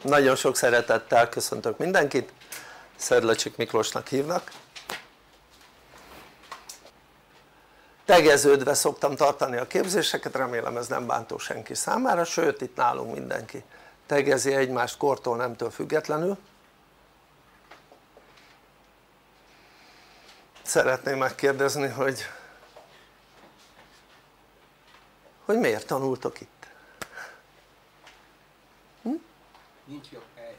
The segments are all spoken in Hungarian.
Nagyon sok szeretettel köszöntök mindenkit, Szedlacsik Miklósnak hívnak. Tegeződve szoktam tartani a képzéseket, remélem ez nem bántó senki számára, sőt itt nálunk mindenki tegezi egymást kortól, nemtől függetlenül. Szeretném megkérdezni, hogy miért tanultok itt? Nincs jobb hely.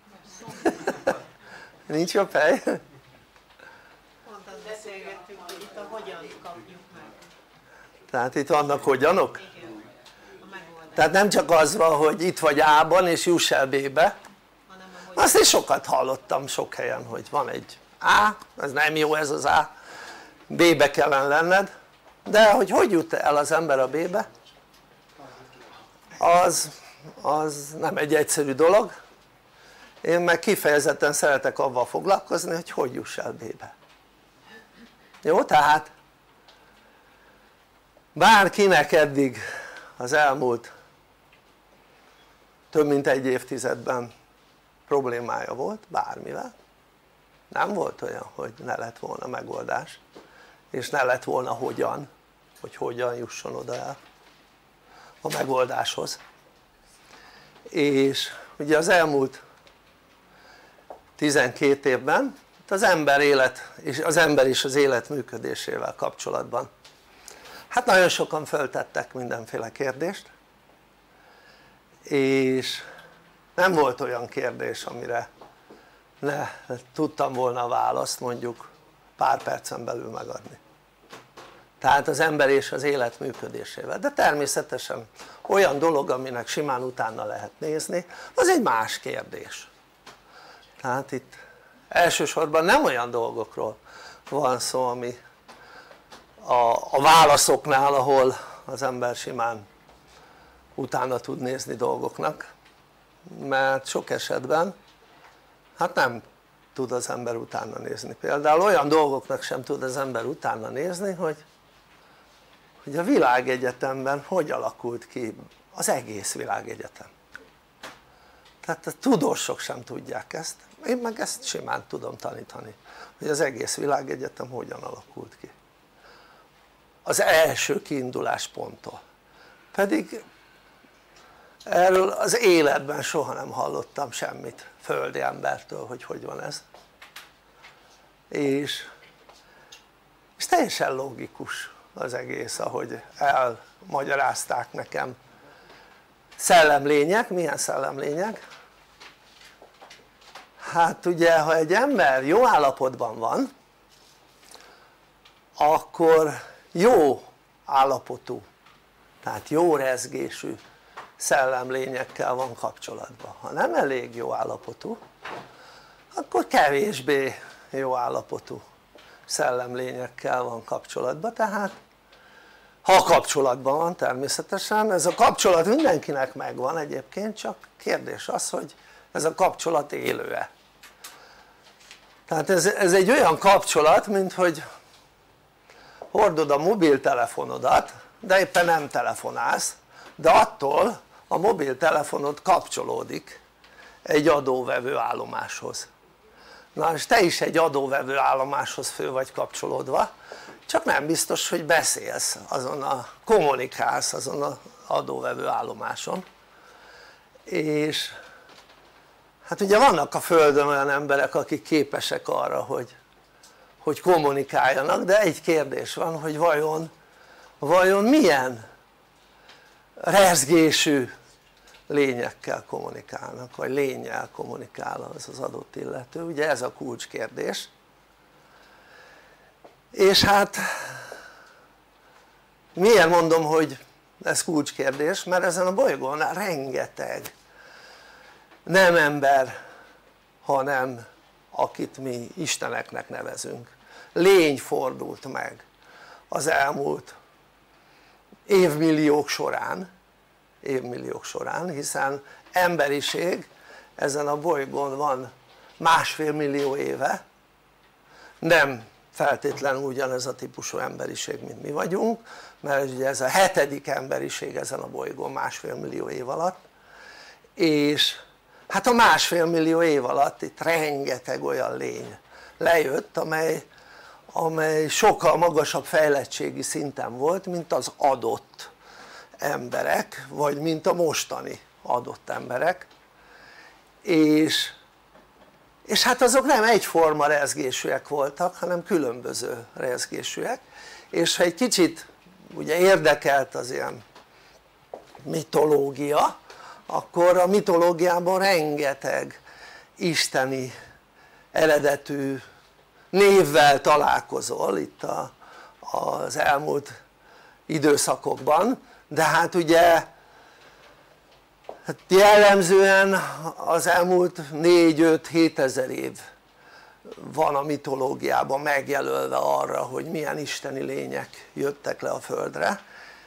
Nincs jobb hely? Pont azt beszélgettük, hogy itt a hogyan kapjuk meg. Tehát itt vannak hogyanok? Igen, a megoldás. Tehát nem csak az van, hogy itt vagy A-ban és juss el B-be, Hanem a hogyan. azt is sokat hallottam sok helyen, hogy van egy A, ez nem jó ez az A, B-be kellene lenned, de hogy jut el az ember a B-be, az nem egy egyszerű dolog. Én meg kifejezetten szeretek avval foglalkozni, hogy juss el B-be. Jó, tehát bárkinek eddig az elmúlt több mint egy évtizedben problémája volt bármivel, nem volt olyan, hogy ne lett volna megoldás, és ne lett volna hogyan, hogy hogyan jusson oda el a megoldáshoz. És ugye az elmúlt 12 évben az ember és az élet működésével kapcsolatban hát nagyon sokan föltettek mindenféle kérdést, és nem volt olyan kérdés, amire ne tudtam volna a választ mondjuk pár percen belül megadni. Tehát az ember és az élet működésével, de természetesen olyan dolog, aminek simán utána lehet nézni, az egy más kérdés. Tehát itt elsősorban nem olyan dolgokról van szó, ami a válaszoknál, ahol az ember simán utána tud nézni dolgoknak, mert sok esetben hát nem tud az ember utána nézni. Például olyan dolgoknak sem tud az ember utána nézni, hogy a világegyetemben hogy alakult ki az egész világegyetem. Tehát a tudósok sem tudják ezt, én meg ezt simán tudom tanítani, hogy az egész világegyetem hogyan alakult ki az első kiindulás ponttól. Pedig erről az életben soha nem hallottam semmit földi embertől, hogy van ez, és teljesen logikus az egész, ahogy elmagyarázták nekem. Szellemlények, milyen szellemlények? Hát ugye ha egy ember jó állapotban van, akkor jó állapotú, tehát jó rezgésű szellemlényekkel van kapcsolatban. Ha nem elég jó állapotú, akkor kevésbé jó állapotú szellemlényekkel van kapcsolatban, tehát ha kapcsolatban van természetesen, ez a kapcsolat mindenkinek megvan egyébként, csak kérdés az, hogy ez a kapcsolat élő-e. Tehát ez egy olyan kapcsolat, mint hogy hordod a mobiltelefonodat, de éppen nem telefonálsz, de attól a mobiltelefonod kapcsolódik egy adóvevő állomáshoz. Na és te is egy adóvevő állomáshoz fő vagy kapcsolódva, csak nem biztos, hogy beszélsz, kommunikálsz azon az adóvevő állomáson. És hát ugye vannak a földön olyan emberek, akik képesek arra, hogy kommunikáljanak, de egy kérdés van, hogy vajon milyen rezgésű lényekkel kommunikálnak, vagy lénnyel kommunikál az adott illető, ugye ez a kulcskérdés. És hát miért mondom, hogy ez kulcskérdés? Mert ezen a bolygón rengeteg nem ember, hanem akit mi isteneknek nevezünk, lény fordult meg az elmúlt évmilliók során, hiszen emberiség ezen a bolygón van 1,5 millió éve, nem feltétlenül ugyanez a típusú emberiség, mint mi vagyunk, mert ugye ez a 7. emberiség ezen a bolygón 1,5 millió év alatt, és hát a 1,5 millió év alatt itt rengeteg olyan lény lejött amely sokkal magasabb fejlettségi szinten volt mint az adott emberek vagy mint a mostani adott emberek, és hát azok nem egyforma rezgésűek voltak hanem különböző rezgésűek, és ha egy kicsit ugye érdekelt az ilyen mitológia, akkor a mitológiában rengeteg isteni eredetű névvel találkozol itt az elmúlt időszakokban, de hát ugye hát jellemzően az elmúlt 4-5-7 ezer év van a mitológiában megjelölve arra hogy milyen isteni lények jöttek le a földre,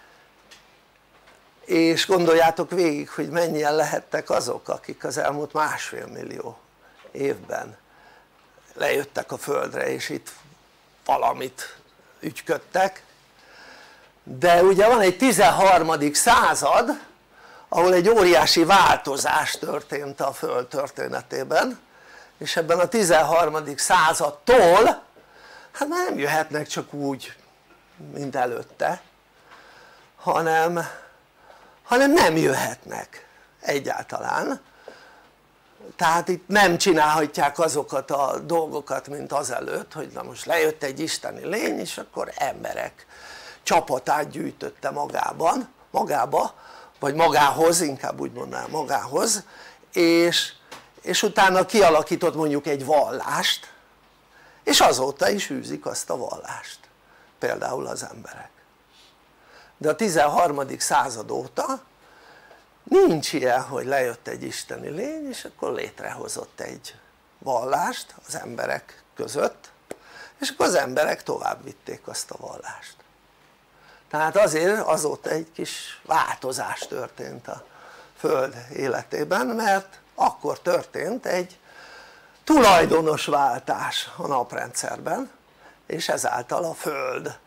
és gondoljátok végig hogy mennyien lehettek azok akik az elmúlt 1,5 millió évben lejöttek a földre és itt valamit ügyködtek. De ugye van egy 13. század ahol egy óriási változás történt a föld történetében, és ebben a 13. századtól hát már nem jöhetnek csak úgy mint előtte, hanem nem jöhetnek egyáltalán, tehát itt nem csinálhatják azokat a dolgokat mint azelőtt hogy na most lejött egy isteni lény és akkor emberek csapatát gyűjtötte magába vagy magához, inkább úgy mondanám magához, és utána kialakított mondjuk egy vallást és azóta is űzik azt a vallást például az emberek. De a 13. század óta nincs ilyen hogy lejött egy isteni lény és akkor létrehozott egy vallást az emberek között és akkor az emberek tovább vitték azt a vallást. Tehát azért azóta egy kis változás történt a föld életében, mert akkor történt egy tulajdonos váltás a naprendszerben, és ezáltal a föld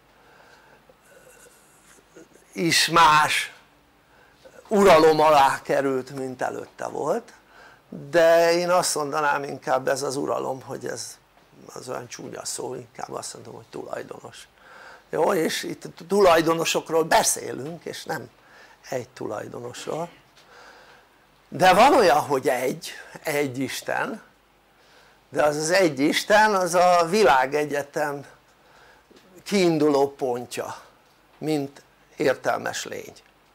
is más uralom alá került mint előtte volt, de én azt mondanám inkább ez az uralom hogy ez az olyan csúnya szó, inkább azt mondom hogy tulajdonos. Jó, és itt tulajdonosokról beszélünk és nem egy tulajdonosról, de van olyan hogy egy Isten, de az egy Isten az a világegyetem kiinduló pontja mint értelmes lény,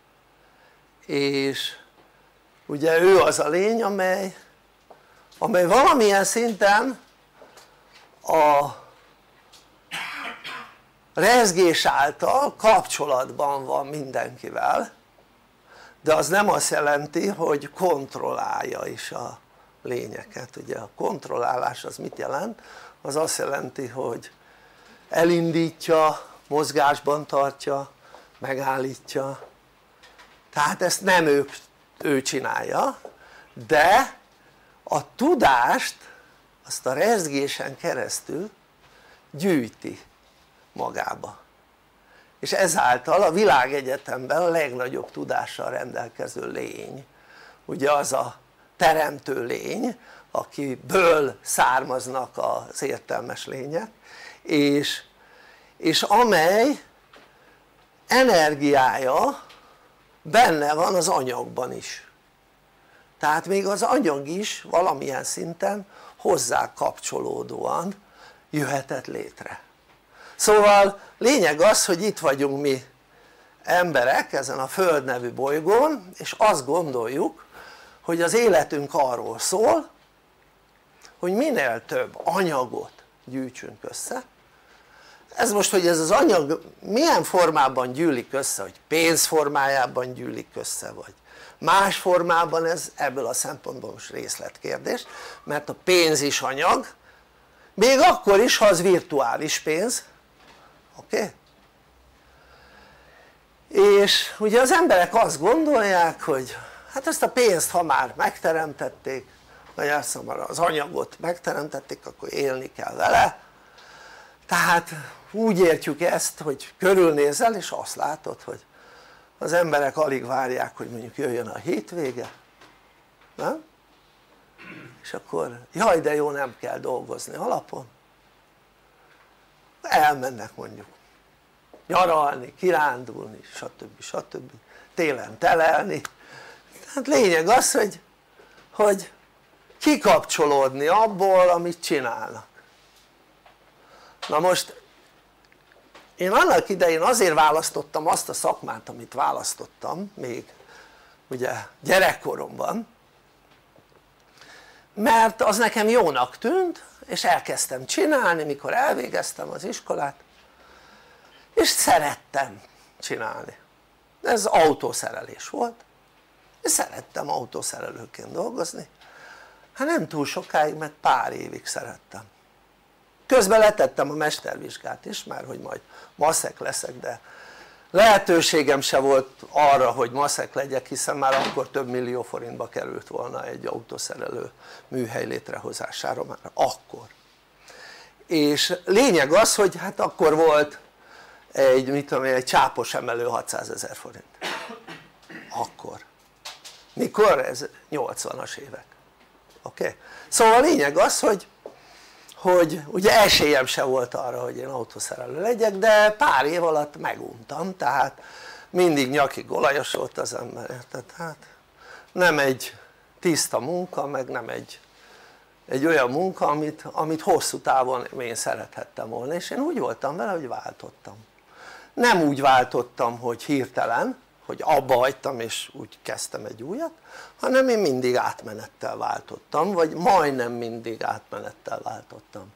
és ugye ő az a lény amely valamilyen szinten a rezgés által kapcsolatban van mindenkivel, de az nem azt jelenti hogy kontrollálja is a lényeket. Ugye a kontrollálás az mit jelent? Az azt jelenti hogy elindítja, mozgásban tartja, megállítja, tehát ezt nem ő csinálja, de a tudást azt a rezgésen keresztül gyűjti magába, és ezáltal a világegyetemben a legnagyobb tudással rendelkező lény ugye az a teremtő lény akiből származnak az értelmes lények, és amely energiája benne van az anyagban is, tehát még az anyag is valamilyen szinten hozzá kapcsolódóan jöhetett létre. Szóval lényeg az hogy itt vagyunk mi emberek ezen a Föld nevű bolygón, és azt gondoljuk hogy az életünk arról szól hogy minél több anyagot gyűjtsünk össze. Ez most hogy ez az anyag milyen formában gyűlik össze, hogy pénz formájában gyűlik össze vagy más formában, ez ebből a szempontból most részletkérdés, mert a pénz is anyag, még akkor is ha az virtuális pénz, oké? És ugye az emberek azt gondolják hogy hát ezt a pénzt ha már megteremtették, vagy azt mondom, az anyagot megteremtették akkor élni kell vele, tehát úgy értjük ezt hogy körülnézel és azt látod hogy az emberek alig várják hogy mondjuk jöjjön a hétvége, nem? és akkor jaj de jó, nem kell dolgozni alapon elmennek mondjuk nyaralni, kirándulni, stb. Télen telelni. Tehát lényeg az, hogy kikapcsolódni abból, amit csinálnak. Na most én annak idején azért választottam azt a szakmát, amit választottam még ugye gyerekkoromban, mert az nekem jónak tűnt, és elkezdtem csinálni mikor elvégeztem az iskolát, és szerettem csinálni. Ez autószerelés volt, és szerettem autószerelőként dolgozni. Hát nem túl sokáig, mert pár évig szerettem. Közben letettem a mestervizsgát is, mert hogy majd maszek leszek, de lehetőségem se volt arra, hogy maszek legyek, hiszen már akkor több millió forintba került volna egy autószerelő műhely létrehozására, már akkor. És lényeg az, hogy hát akkor volt egy csápos emelő 600 000 forint. Akkor. Mikor? Ez 80-as évek. Oké? Szóval a lényeg az, hogy ugye esélyem se volt arra, hogy én autószerelő legyek, de pár év alatt meguntam, tehát mindig nyakig olajos volt az ember, érted? Hát nem egy tiszta munka, meg nem egy olyan munka, amit hosszú távon én szerethettem volna, és én úgy voltam vele, hogy váltottam. Nem úgy váltottam, hogy hirtelen, hogy abba hagytam és úgy kezdtem egy újat, hanem én mindig átmenettel váltottam, vagy majdnem mindig átmenettel váltottam.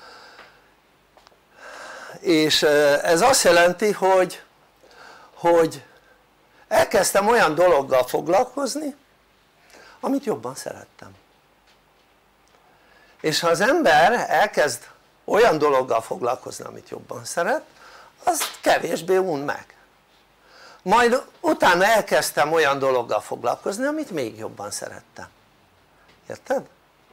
És ez azt jelenti, hogy elkezdtem olyan dologgal foglalkozni, amit jobban szerettem. És ha az ember elkezd olyan dologgal foglalkozni, amit jobban szeret, az kevésbé un meg. Majd utána elkezdtem olyan dologgal foglalkozni, amit még jobban szerettem. Érted?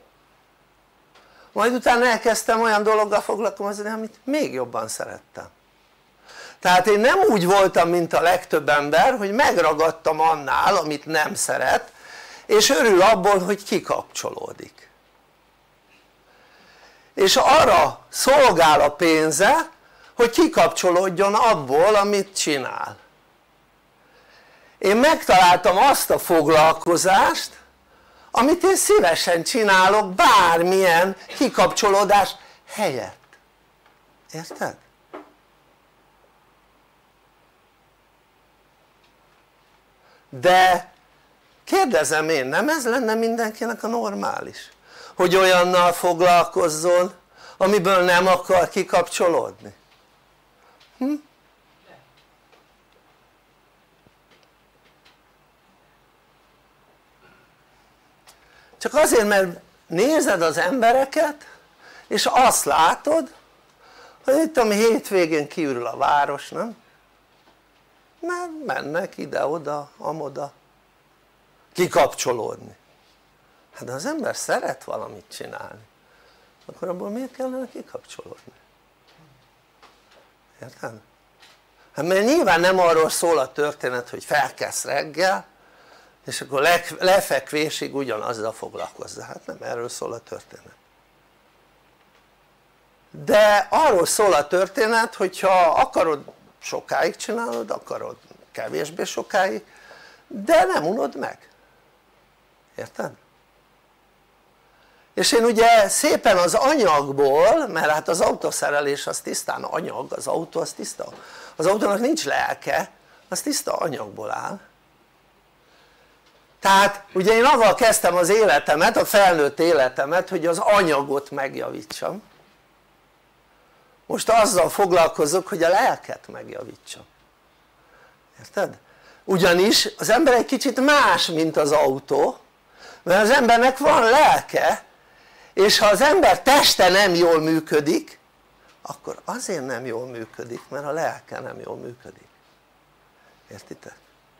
Majd utána elkezdtem olyan dologgal foglalkozni, amit még jobban szerettem. Tehát én nem úgy voltam, mint a legtöbb ember, hogy megragadtam annál, amit nem szeret, és örül abból, hogy kikapcsolódik. És arra szolgál a pénze, hogy kikapcsolódjon abból, amit csinál. Én megtaláltam azt a foglalkozást, amit én szívesen csinálok bármilyen kikapcsolódás helyett. Érted? De kérdezem én, nem ez lenne mindenkinek a normális? Hogy olyannal foglalkozzon, amiből nem akar kikapcsolódni? Csak azért, mert nézed az embereket, és azt látod, hogy itt ami hétvégén kiürül a város, nem? Mert mennek ide-oda, amoda kikapcsolódni. Hát de az ember szeret valamit csinálni, akkor abból miért kellene kikapcsolódni? Érted? Hát mert nyilván nem arról szól a történet, hogy felkelsz reggel, és akkor lefekvésig ugyanazzal foglalkozzál. Hát nem erről szól a történet. De arról szól a történet, hogyha akarod sokáig csinálod, akarod kevésbé sokáig, de nem unod meg. Érted? És én ugye szépen az anyagból, mert hát az autószerelés az tisztán anyag, az autó az tiszta, az autónak nincs lelke, az tiszta anyagból áll. Tehát ugye én avval kezdtem az életemet, a felnőtt életemet, hogy az anyagot megjavítsam. Most azzal foglalkozok, hogy a lelket megjavítsam. Érted? Ugyanis az ember egy kicsit más, mint az autó, mert az embernek van lelke, és ha az ember teste nem jól működik, akkor azért nem jól működik, mert a lelke nem jól működik. Értitek?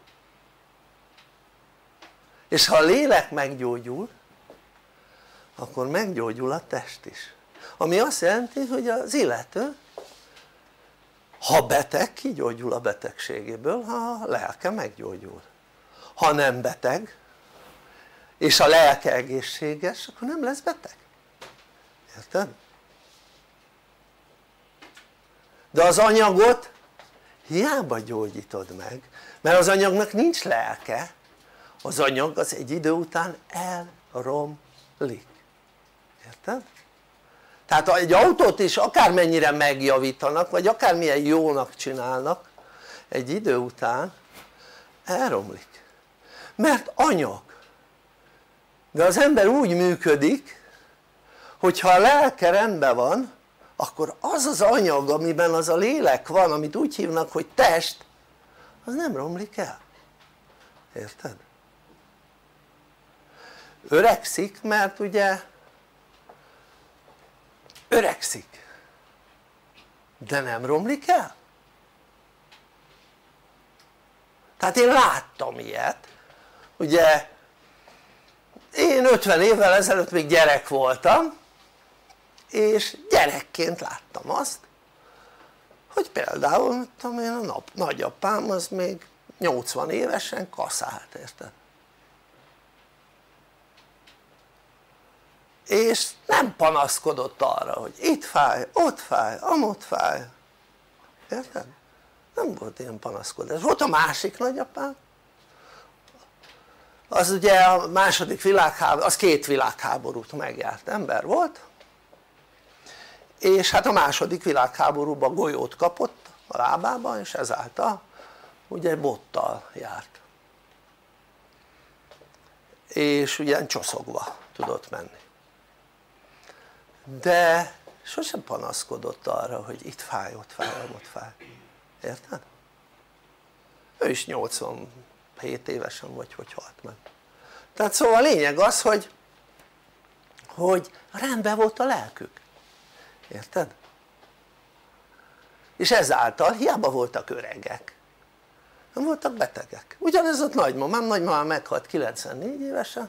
És ha a lélek meggyógyul, akkor meggyógyul a test is, ami azt jelenti, hogy az illető ha beteg, kigyógyul a betegségéből, ha a lelke meggyógyul. Ha nem beteg és a lelke egészséges, akkor nem lesz beteg, érted? De az anyagot hiába gyógyítod meg, mert az anyagnak nincs lelke, az anyag az egy idő után elromlik, érted? Tehát egy autót is akármennyire megjavítanak, vagy akármilyen jónak csinálnak, egy idő után elromlik, mert anyag. De az ember úgy működik, hogyha a lelke rendben van, akkor az az anyag, amiben az a lélek van, amit úgy hívnak, hogy test, az nem romlik el, érted? Öregszik, mert ugye öregszik, de nem romlik el. Tehát én láttam ilyet, ugye én 50 évvel ezelőtt még gyerek voltam, és gyerekként láttam azt, hogy például tudom én, a nagyapám az még 80 évesen kaszált, érted? És nem panaszkodott arra, hogy itt fáj, ott fáj, amott fáj, érted? Nem volt ilyen panaszkodás. Volt a másik nagyapám, az ugye a második világháború, az 2 világháborút megjárt ember volt, és hát a második világháborúban golyót kapott a lábában, és ezáltal ugye bottal járt, és ugye csoszogva tudott menni, de sosem panaszkodott arra, hogy itt fáj, ott fáj, ott fáj, érted? Ő is 87 évesen vagy hogy halt meg. Tehát szóval a lényeg az, hogy rendben volt a lelkük, érted? És ezáltal hiába voltak öregek, nem voltak betegek. Ugyanez ott nagymamám meghalt 94 évesen,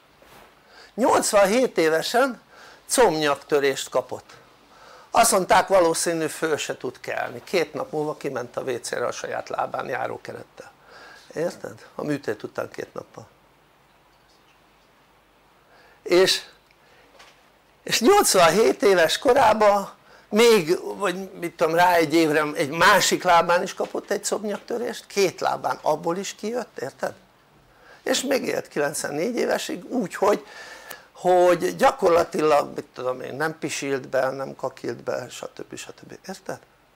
87 évesen combnyaktörést kapott. Azt mondták, valószínű föl se tud kelni, 2 nap múlva kiment a WC-re a saját lábán járókerettel, érted? A műtét után 2 nappal. És 87 éves korában még, vagy mit tudom, rá egy évre egy másik lábán is kapott egy combnyaktörést, 2 lábán abból is kijött, érted? És még élt 94 évesig úgy, hogy gyakorlatilag, mit tudom én, nem pisilt be, nem kakilt be, stb. Érted?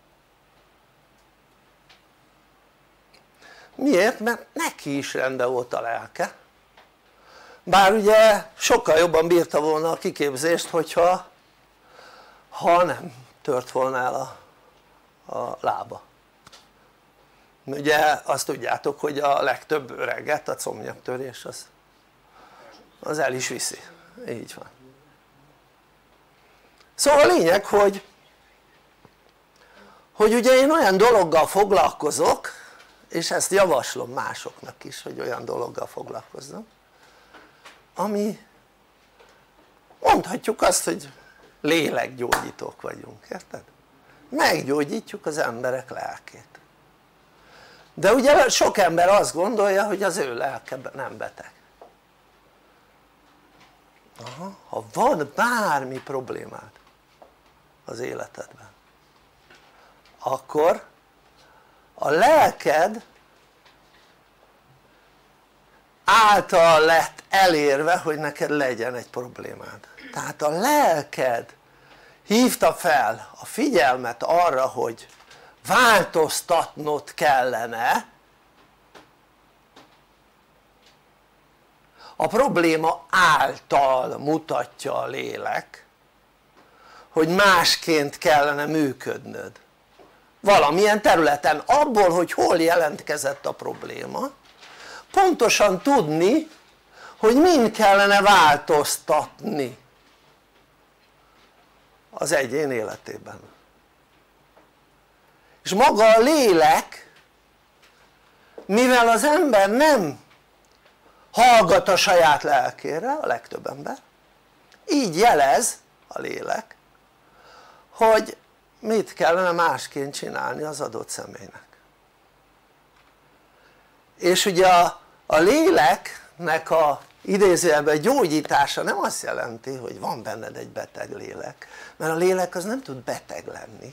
Miért? Mert neki is rendben volt a lelke, bár ugye sokkal jobban bírta volna a kiképzést, hogyha nem tört volna el a lába. Ugye azt tudjátok, hogy a legtöbb öreget a combnyaktörés az el is viszi, így van. Szóval a lényeg, hogy ugye én olyan dologgal foglalkozok, és ezt javaslom másoknak is, hogy olyan dologgal foglalkozzon, ami, mondhatjuk azt, hogy lélekgyógyítók vagyunk, érted? Meggyógyítjuk az emberek lelkét. De ugye sok ember azt gondolja, hogy az ő lelke nem beteg. Aha, ha van bármi problémád az életedben, akkor a lelked által lett elérve, hogy neked legyen egy problémád. Tehát a lelked hívta fel a figyelmet arra, hogy változtatnod kellene, a probléma által mutatja a lélek, hogy másként kellene működnöd valamilyen területen, abból, hogy hol jelentkezett a probléma, pontosan tudni, hogy mind kellene változtatni az egyén életében. És maga a lélek, mivel az ember nem hallgat a saját lelkére, a legtöbb ember, így jelez a lélek, hogy mit kellene másként csinálni az adott személynek. És ugye a léleknek a idézőjelben gyógyítása nem azt jelenti hogy van benned egy beteg lélek, mert a lélek az nem tud beteg lenni,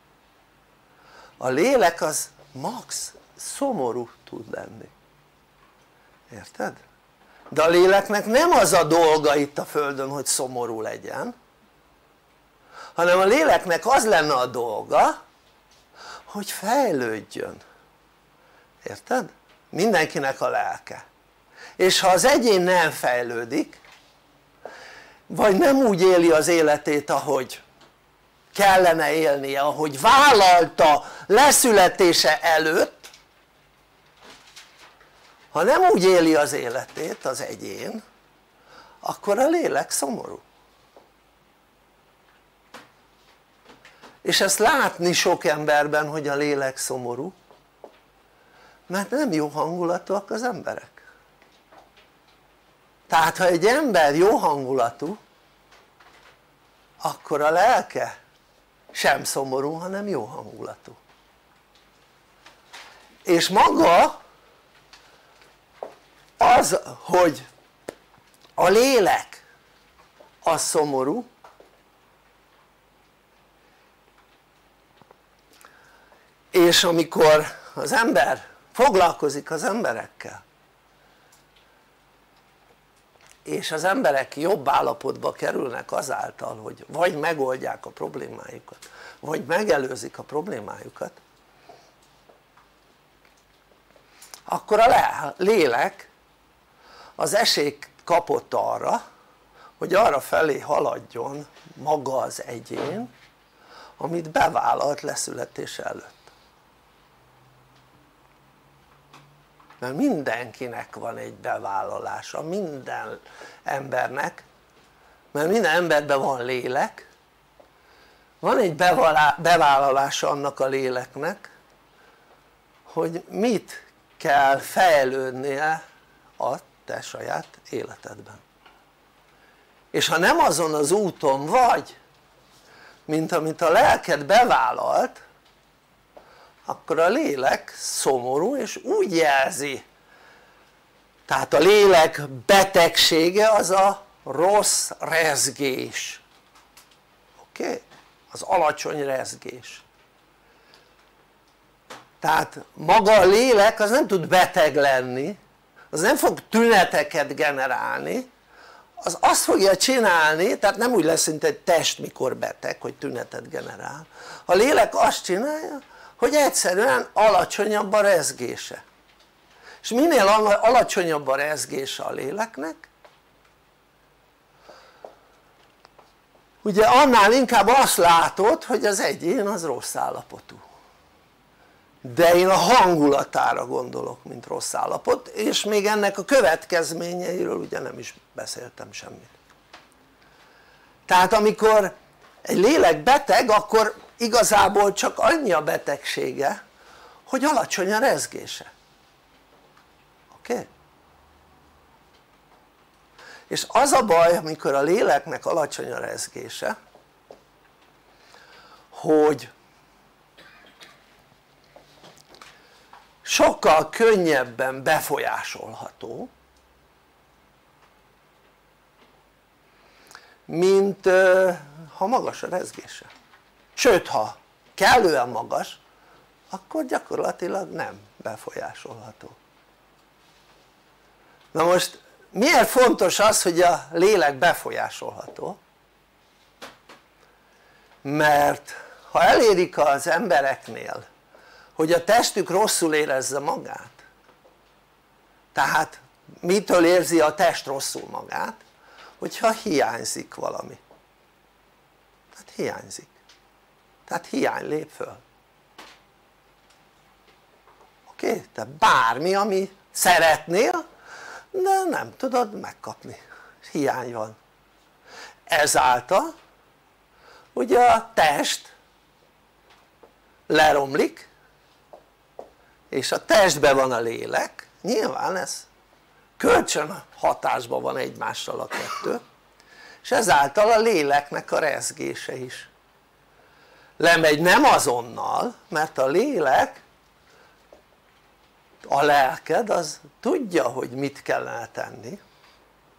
a lélek az max szomorú tud lenni, érted? De a léleknek nem az a dolga itt a földön hogy szomorú legyen, hanem a léleknek az lenne a dolga hogy fejlődjön, érted? Mindenkinek a lelke, és ha az egyén nem fejlődik vagy nem úgy éli az életét ahogy kellene élnie, ahogy vállalta leszületése előtt, ha nem úgy éli az életét az egyén, akkor a lélek szomorú. És ezt látni sok emberben hogy a lélek szomorú, mert nem jó hangulatúak az emberek. Tehát ha egy ember jó hangulatú, akkor a lelke sem szomorú, hanem jó hangulatú. És maga az hogy a lélek az szomorú, és amikor az ember foglalkozik az emberekkel és az emberek jobb állapotba kerülnek azáltal hogy vagy megoldják a problémájukat vagy megelőzik a problémájukat, akkor a lélek az esélyt kapott arra hogy arra felé haladjon maga az egyén amit bevállalt leszületése előtt. Mert mindenkinek van egy bevállalása, minden embernek, mert minden emberben van lélek, van egy bevállalása annak a léleknek hogy mit kell fejlődnie a te saját életedben, és ha nem azon az úton vagy mint amit a lelked bevállalt, akkor a lélek szomorú és úgy jelzi, tehát a lélek betegsége az a rossz rezgés, oké? Az alacsony rezgés. Tehát maga a lélek az nem tud beteg lenni, az nem fog tüneteket generálni, az azt fogja csinálni, tehát nem úgy lesz mint egy test mikor beteg hogy tünetet generál, a lélek azt csinálja hogy egyszerűen alacsonyabb a rezgése, és minél alacsonyabb a rezgése a léleknek ugye annál inkább azt látod hogy az egyén az rossz állapotú, de én a hangulatára gondolok mint rossz állapot, és még ennek a következményeiről ugye nem is beszéltem semmit. Tehát amikor egy lélek beteg akkor igazából csak annyi a betegsége hogy alacsony a rezgése, oké? És az a baj amikor a léleknek alacsony a rezgése hogy sokkal könnyebben befolyásolható mint ha magas a rezgése, sőt ha kellően magas akkor gyakorlatilag nem befolyásolható. Na most miért fontos az hogy a lélek befolyásolható? Mert ha elérik az embereknél hogy a testük rosszul érezze magát, tehát mitől érzi a test rosszul magát? Hogyha hiányzik valami, tehát hiányzik, tehát hiány lép föl, oké? Tehát bármi ami szeretnél de nem tudod megkapni, hiány van, ezáltal ugye a test leromlik és a testben van a lélek, nyilván ez kölcsön hatásban van egymással a kettő, és ezáltal a léleknek a rezgése is lemegy, nem azonnal, mert a lélek, a lelked az tudja hogy mit kellene tenni,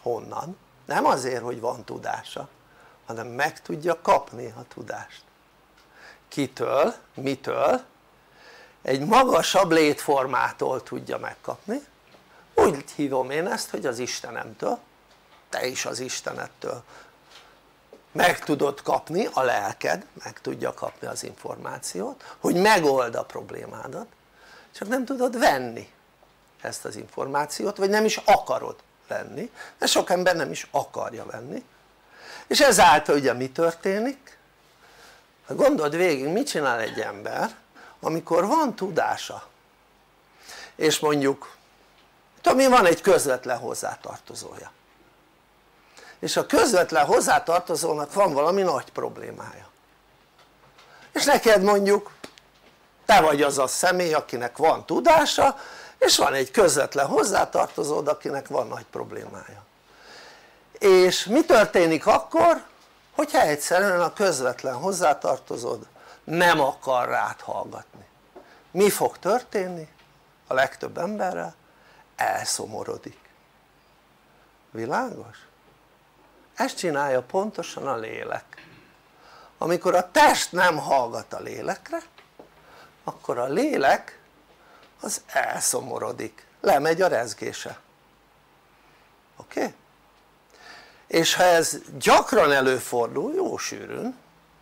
honnan? Nem azért hogy van tudása, hanem meg tudja kapni a tudást. Kitől? Mitől? Egy magasabb létformától tudja megkapni. Úgy hívom én ezt, hogy az Istenemtől, te is az Istenettől meg tudod kapni, a lelked meg tudja kapni az információt, hogy megold a problémádat, csak nem tudod venni ezt az információt, vagy nem is akarod venni, mert sok ember nem is akarja venni, és ezáltal ugye mi történik? Gondold végig, mit csinál egy ember amikor van tudása és mondjuk tudom, van egy közvetlen hozzátartozója, és a közvetlen hozzátartozónak van valami nagy problémája, és neked mondjuk te vagy az a személy akinek van tudása, és van egy közvetlen hozzátartozód akinek van nagy problémája. És mi történik akkor, hogyha egyszerűen a közvetlen hozzátartozód nem akar rád hallgatni? Mi fog történni a legtöbb emberrel? Elszomorodik. Világos? Ezt csinálja pontosan a lélek. Amikor a test nem hallgat a lélekre, akkor a lélek az elszomorodik, lemegy a rezgése. Oké? Okay? És ha ez gyakran előfordul, jó sűrűn,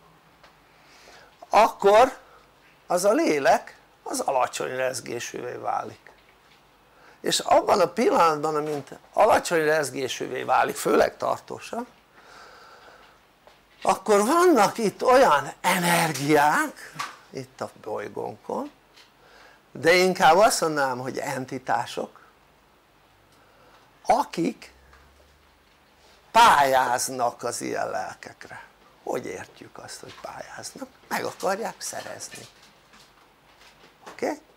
akkor az a lélek az alacsony rezgésűvé válik. És abban a pillanatban, amint alacsony rezgésűvé válik, főleg tartósan, akkor vannak itt olyan energiák itt a bolygónkon, de inkább azt mondanám, hogy entitások, akik pályáznak az ilyen lelkekre. Hogy értjük azt, hogy pályáznak? Meg akarják szerezni. Oké? Okay?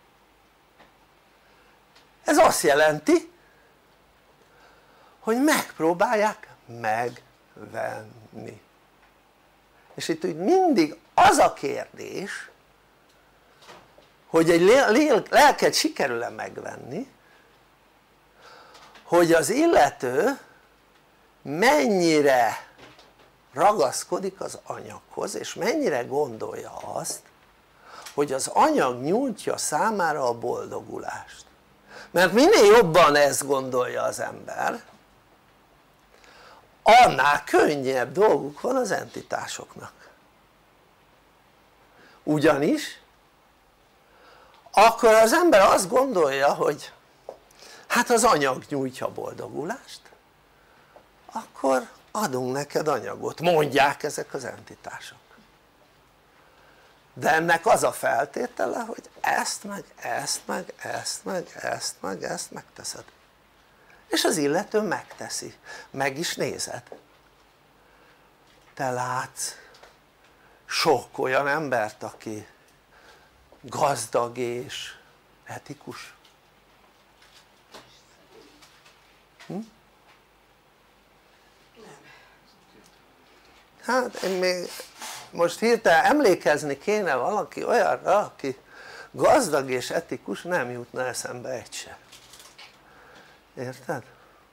Ez azt jelenti, hogy megpróbálják megvenni. És itt úgy mindig az a kérdés, hogy egy lelket sikerül-e megvenni, hogy az illető mennyire ragaszkodik az anyaghoz, és mennyire gondolja azt, hogy az anyag nyújtja számára a boldogulást. Mert minél jobban ezt gondolja az ember, annál könnyebb dolguk van az entitásoknak. Ugyanis akkor az ember azt gondolja, hogy hát az anyag nyújtja a boldogulást, akkor adunk neked anyagot, mondják ezek az entitások. De ennek az a feltétele, hogy ezt meg ezt meg ezt meg ezt meg ezt megteszed. És az illető megteszi, meg is nézed. Te látsz sok olyan embert, aki gazdag és etikus? Hát én még most hirtelen emlékezni kéne valaki olyanra, aki gazdag és etikus, nem jutna eszembe egy se. Érted?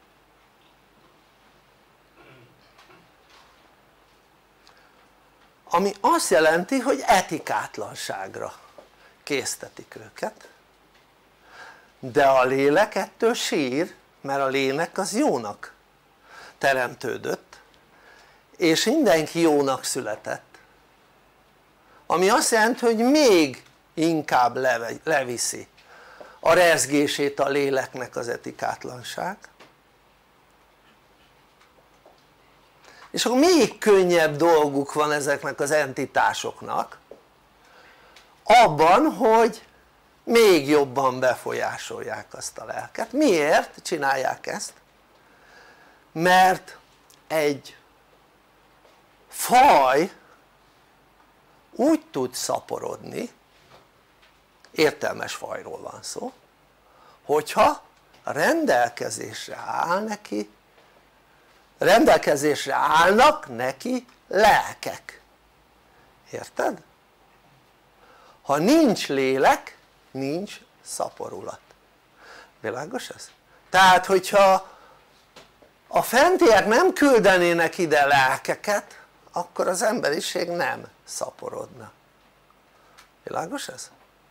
Ami azt jelenti, hogy etikátlanságra késztetik őket, de a lélek ettől sír, mert a lélek az jónak teremtődött, és mindenki jónak született, ami azt jelenti, hogy még inkább leviszi a rezgését a léleknek az etikátlanság, és akkor még könnyebb dolguk van ezeknek az entitásoknak abban, hogy még jobban befolyásolják azt a lelket. Miért csinálják ezt? Mert egy faj úgy tud szaporodni, értelmes fajról van szó, hogyha rendelkezésre állnak neki lelkek. Érted? Ha nincs lélek, nincs szaporulat. Világos ez? Tehát hogyha a fentiek nem küldenének ide lelkeket, akkor az emberiség nem szaporodna. Világos ez?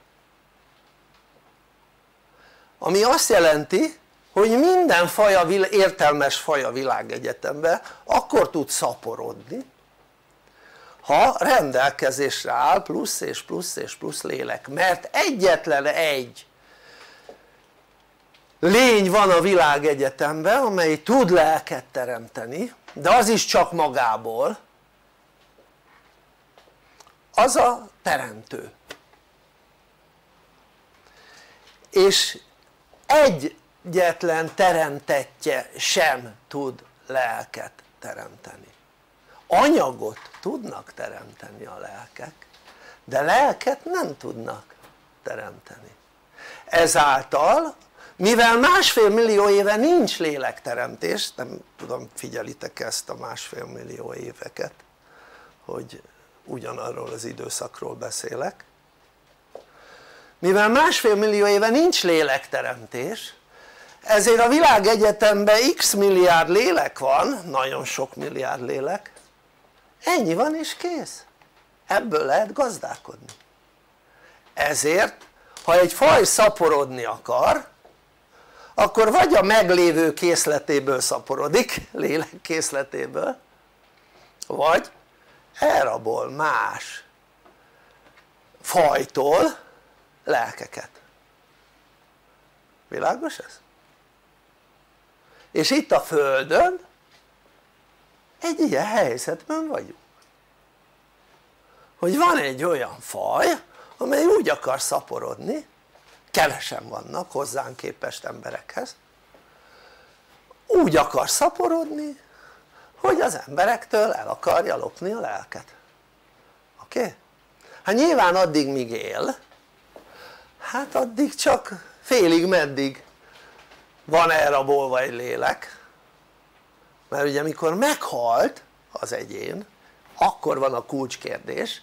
Ami azt jelenti, hogy minden értelmes faj a világegyetemben akkor tud szaporodni, ha rendelkezésre áll plusz és plusz és plusz lélek, mert egyetlen egy lény van a világegyetemben, amely tud lelket teremteni, de az is csak magából, az a teremtő. És egyetlen teremtettje sem tud lelket teremteni. Anyagot tudnak teremteni a lelkek, de lelket nem tudnak teremteni. Ezáltal, mivel 1,5 millió éve nincs lélekteremtés, nem tudom, figyelitek ezt a 1,5 millió éveket, hogy ugyanarról az időszakról beszélek, mivel 1,5 millió éve nincs lélekteremtés, ezért a világegyetemben x milliárd lélek van, nagyon sok milliárd lélek, ennyi van és kész, ebből lehet gazdálkodni. Ezért ha egy faj szaporodni akar, akkor vagy a meglévő készletéből szaporodik, lélek készletéből, vagy elrabol más fajtól lelkeket. Világos ez? És itt a Földön egy ilyen helyzetben vagyunk, hogy van egy olyan faj, amely úgy akar szaporodni, kevesen vannak hozzánk képest emberekhez, úgy akar szaporodni, hogy az emberektől el akarja lopni a lelket. Oké? Hát nyilván addig míg él, hát addig csak félig meddig van elrabolva egy lélek, mert ugye mikor meghalt az egyén, akkor van a kulcskérdés,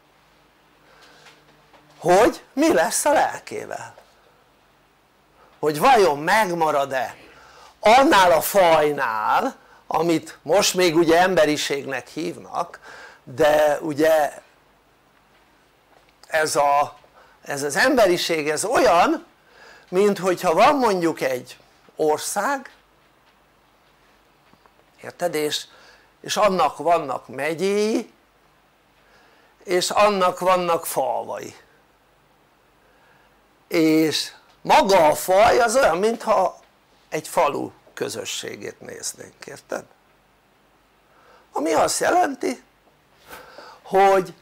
hogy mi lesz a lelkével, hogy vajon megmarad-e annál a fajnál, amit most még ugye emberiségnek hívnak, de ugye ez az emberiség ez olyan, mint hogyha van mondjuk egy ország, érted? És annak vannak megyéi, és annak vannak falvai, és maga a faj az olyan, mintha egy falu közösségét néznénk, érted? Ami azt jelenti, hogy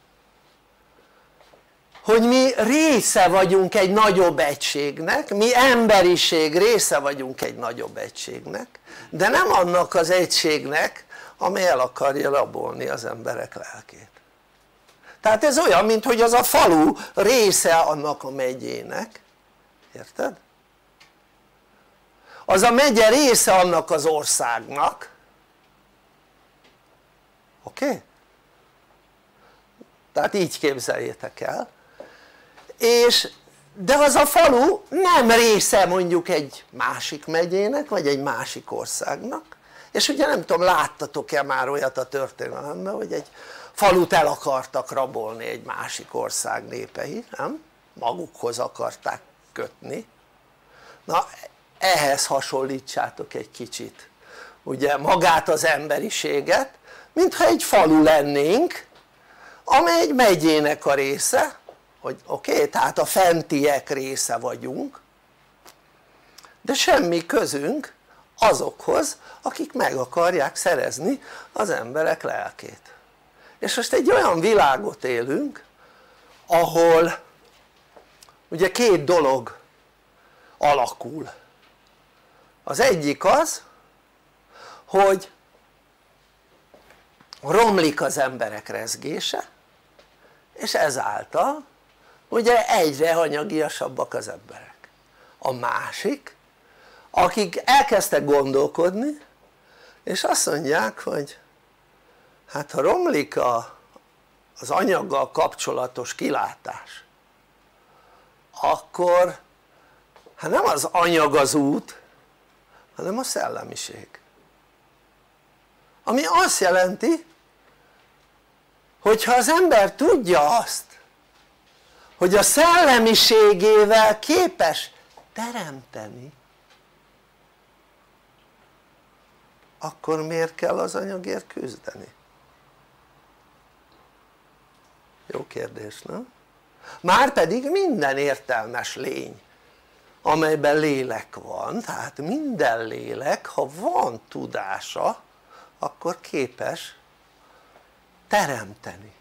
mi része vagyunk egy nagyobb egységnek, mi emberiség része vagyunk egy nagyobb egységnek, de nem annak az egységnek, amely el akarja rabolni az emberek lelkét. Tehát ez olyan, mint hogy az a falu része annak a megyének, érted? Az a megye része annak az országnak, oké? Tehát így képzeljétek el, de az a falu nem része mondjuk egy másik megyének vagy egy másik országnak, és ugye nem tudom, láttatok-e már olyat a történelemben, hogy egy falut el akartak rabolni egy másik ország népei, nem? Magukhoz akarták kötni. Na ehhez hasonlítsátok egy kicsit ugye magát az emberiséget, mintha egy falu lennénk, amely egy megyének a része, hogy oké, tehát a fentiek része vagyunk, de semmi közünk azokhoz, akik meg akarják szerezni az emberek lelkét. És most egy olyan világot élünk, ahol ugye két dolog alakul. Az egyik az, hogy romlik az emberek rezgése, és ezáltal ugye egyre anyagiasabbak az emberek. A másik, akik elkezdtek gondolkodni, és azt mondják, hogy hát ha romlik az anyaggal kapcsolatos kilátás, akkor hát nem az anyag az út, hanem a szellemiség. ami azt jelenti, hogyha az ember tudja azt, hogy a szellemiségével képes teremteni, akkor miért kell az anyagért küzdeni? Jó kérdés, nem? Márpedig minden értelmes lény, amelyben lélek van, tehát minden lélek, ha van tudása, akkor képes teremteni.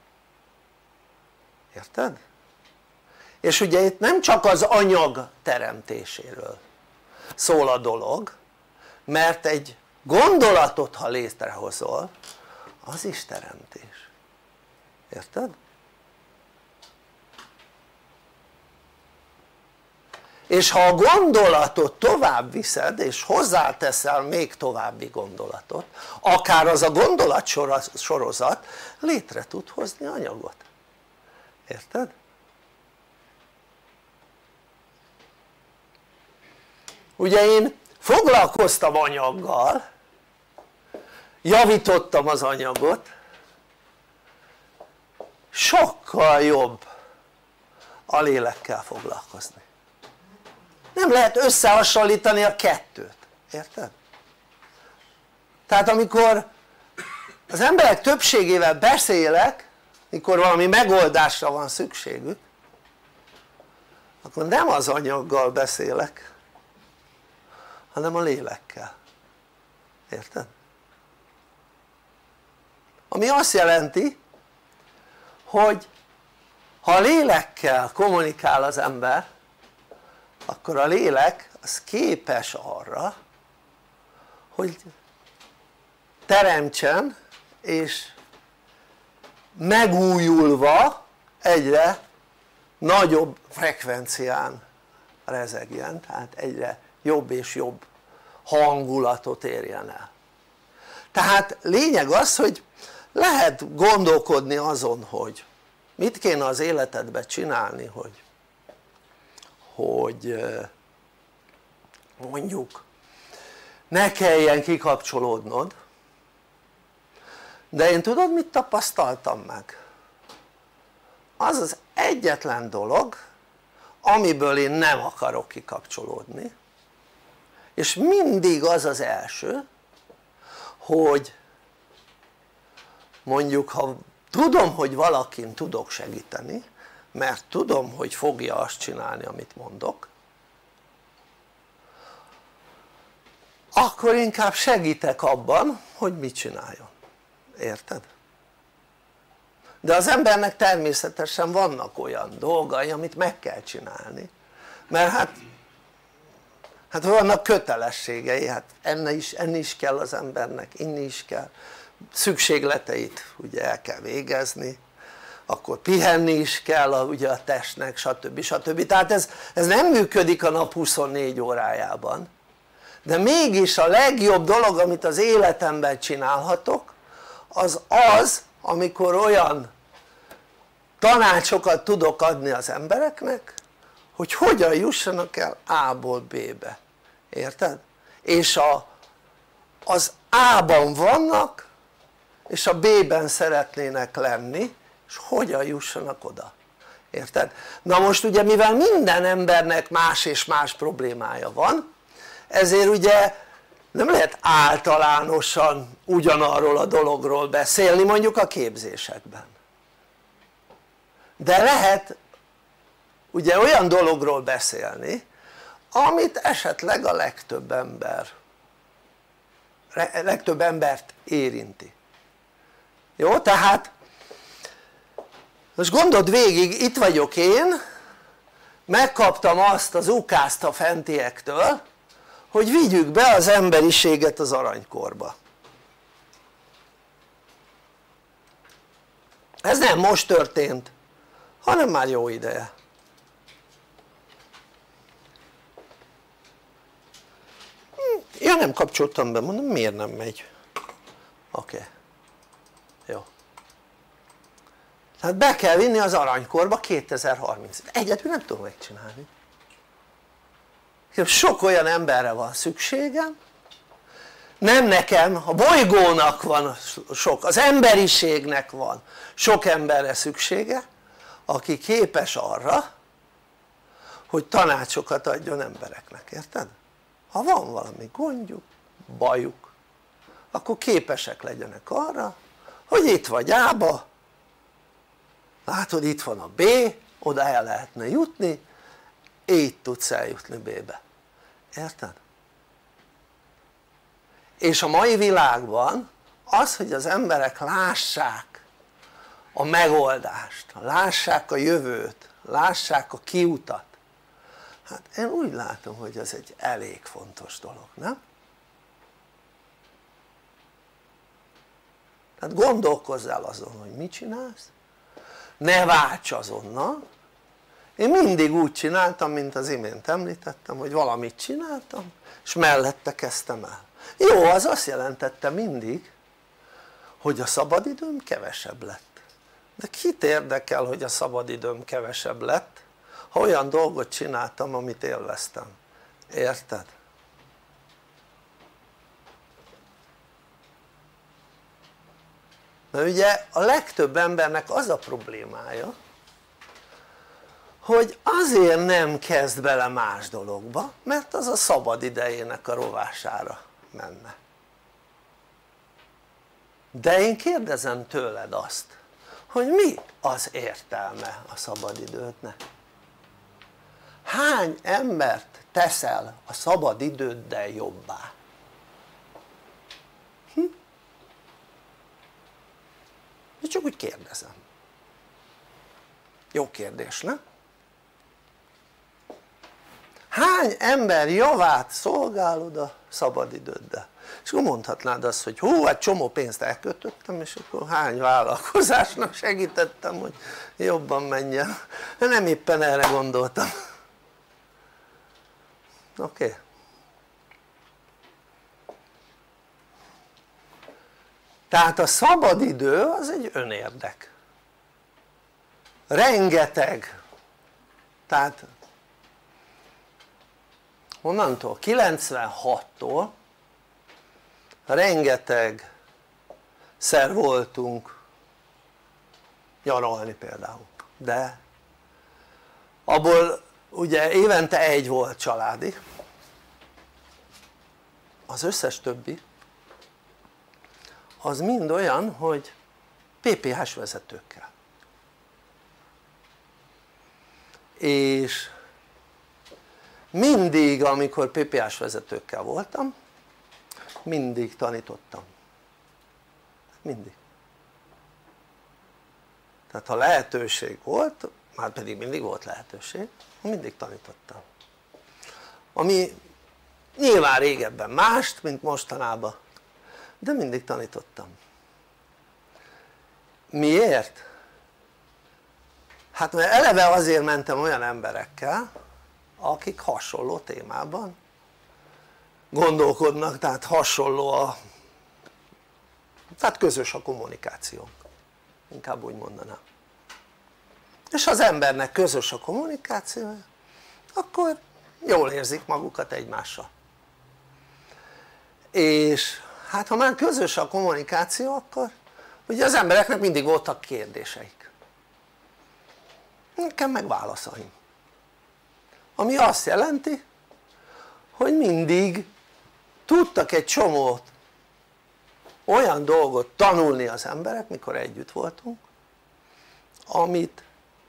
Érted? És ugye itt nem csak az anyag teremtéséről szól a dolog, mert egy gondolatot ha létrehozol, az is teremtés. Érted? És ha a gondolatot tovább viszed és hozzáteszel még további gondolatot, akár az a gondolatsorozat létre tud hozni anyagot. Érted? Ugye én foglalkoztam anyaggal, javítottam az anyagot, sokkal jobb a lélekkel foglalkozni. Nem lehet összehasonlítani a kettőt, érted? Tehát amikor az emberek többségével beszélek, mikor valami megoldásra van szükségük, akkor nem az anyaggal beszélek, hanem a lélekkel, érted? Ami azt jelenti, hogy ha a lélekkel kommunikál az ember, akkor a lélek az képes arra, hogy teremtsen és megújulva egyre nagyobb frekvencián rezegjen, tehát egyre jobb és jobb hangulatot érjen el. Tehát lényeg az, hogy lehet gondolkodni azon, hogy mit kéne az életedben csinálni, hogy mondjuk ne kelljen kikapcsolódnod, de én tudod mit tapasztaltam meg? Az az egyetlen dolog amiből én nem akarok kikapcsolódni, és mindig az az első, hogy mondjuk ha tudom hogy valakin tudok segíteni, mert tudom hogy fogja azt csinálni amit mondok, akkor inkább segítek abban hogy mit csináljon, érted? De az embernek természetesen vannak olyan dolgai amit meg kell csinálni, mert hát vannak kötelességei, hát enni is kell az embernek, inni is kell, szükségleteit ugye el kell végezni, akkor pihenni is kell ugye a testnek, stb. Stb. Tehát ez nem működik a nap 24 órájában, de mégis a legjobb dolog amit az életemben csinálhatok az az, amikor olyan tanácsokat tudok adni az embereknek hogy hogyan jussanak el A-ból B-be, érted? És az A-ban vannak és a B-ben szeretnének lenni és hogyan jussanak oda, érted? Na most ugye mivel minden embernek más és más problémája van, ezért ugye nem lehet általánosan ugyanarról a dologról beszélni mondjuk a képzésekben, de lehet ugye olyan dologról beszélni amit esetleg a legtöbb embert érinti. Jó? Tehát most gondold végig, itt vagyok én, megkaptam azt az ukázt a fentiektől hogy vigyük be az emberiséget az aranykorba. Ez nem most történt, hanem már jó ideje. Ja, nem kapcsoltam be, mondom miért nem megy? Oké. Jó. Tehát be kell vinni az aranykorba 2030. Egyedül nem tudom megcsinálni. Sok olyan emberre van szükségem nem nekem, a bolygónak van sok, az emberiségnek van sok emberre szüksége, aki képes arra, hogy tanácsokat adjon embereknek, érted? Ha van valami gondjuk, bajuk, akkor képesek legyenek arra, hogy itt vagy A-ba, látod itt van a B, oda el lehetne jutni, így tudsz eljutni B-be, érted? És a mai világban az, hogy az emberek lássák a megoldást, lássák a jövőt, lássák a kiutat, hát én úgy látom, hogy ez egy elég fontos dolog, nem? Tehát gondolkozz el azon, hogy mit csinálsz, ne válts azonnal. Én mindig úgy csináltam, mint az imént említettem, hogy valamit csináltam és mellette kezdtem el. Jó, az azt jelentette mindig, hogy a szabadidőm kevesebb lett, de kit érdekel, hogy a szabadidőm kevesebb lett, ha olyan dolgot csináltam, amit élveztem, érted? Mert ugye a legtöbb embernek az a problémája, hogy azért nem kezd bele más dologba, mert az a szabad idejének a rovására menne. De én kérdezem tőled azt, hogy mi az értelme a szabadidődnek? Hány embert teszel a szabadidőddel jobbá? Én csak úgy kérdezem. Jó kérdés, nem? Hány ember javát szolgálod a szabadidőddel? És akkor mondhatnád azt, hogy hú, hát csomó pénzt elköltöttem, és akkor hány vállalkozásnak segítettem, hogy jobban menjen. Nem éppen erre gondoltam. Oké. Tehát a szabadidő az egy önérdek. Rengeteg, tehát honnantól? 96-tól rengeteg szer voltunk nyaralni például, de abból ugye évente egy volt családi, az összes többi az mind olyan, hogy PPH-s vezetőkkel, és mindig amikor PPH-s vezetőkkel voltam, mindig tanítottam, mindig. Tehát ha lehetőség volt, már pedig mindig volt lehetőség, mindig tanítottam, ami nyilván régebben mást, mint mostanában, de mindig tanítottam. Miért? Hát mert eleve azért mentem olyan emberekkel, akik hasonló témában gondolkodnak, tehát hasonló tehát közös a kommunikációnk, inkább úgy mondanám. És ha az embernek közös a kommunikációja, akkor jól érzik magukat egymással. És hát ha már közös a kommunikáció, akkor ugye az embereknek mindig voltak kérdéseik, nekem meg válaszaim, ami azt jelenti, hogy mindig tudtak egy csomó olyan dolgot tanulni az emberek, mikor együtt voltunk, amit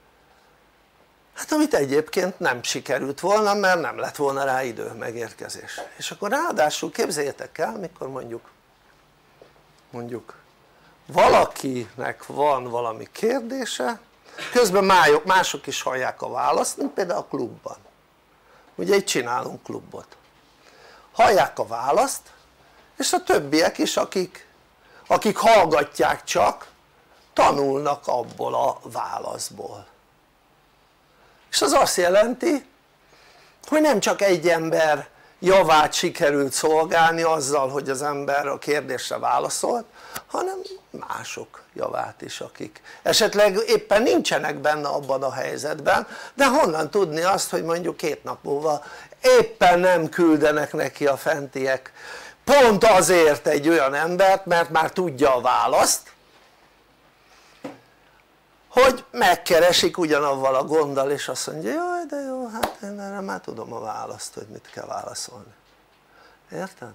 egyébként nem sikerült volna, mert nem lett volna rá idő, megérkezés. És akkor ráadásul képzeljétek el, mikor mondjuk valakinek van valami kérdése, közben mások is hallják a választ, mint például a klubban. Ugye itt csinálunk klubot. Hallják a választ, és a többiek is, akik hallgatják csak, tanulnak abból a válaszból. És az azt jelenti, hogy nem csak egy ember javát sikerült szolgálni azzal, hogy az ember a kérdésre válaszolt, hanem mások javát is, akik esetleg éppen nincsenek benne abban a helyzetben, de honnan tudni azt, hogy mondjuk 2 nap múlva éppen nem küldenek neki a fentiek pont azért egy olyan embert, mert már tudja a választ, hogy megkeresik ugyanavval a gonddal és azt mondja, jaj de jó, hát én erre már tudom a választ, hogy mit kell válaszolni, érted?